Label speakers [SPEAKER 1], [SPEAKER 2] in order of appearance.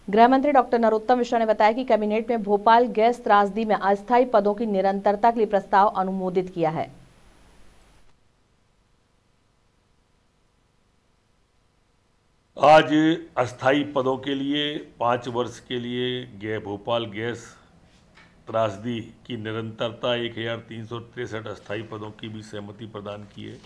[SPEAKER 1] गृह मंत्री डॉक्टर नरोत्तम मिश्रा ने बताया कि कैबिनेट में भोपाल गैस त्रासदी में अस्थायी पदों की निरंतरता के लिए प्रस्ताव अनुमोदित किया है।
[SPEAKER 2] आज अस्थायी पदों के लिए 5 वर्ष के लिए भोपाल गैस त्रासदी की निरंतरता 1363 अस्थायी पदों की भी सहमति प्रदान की है।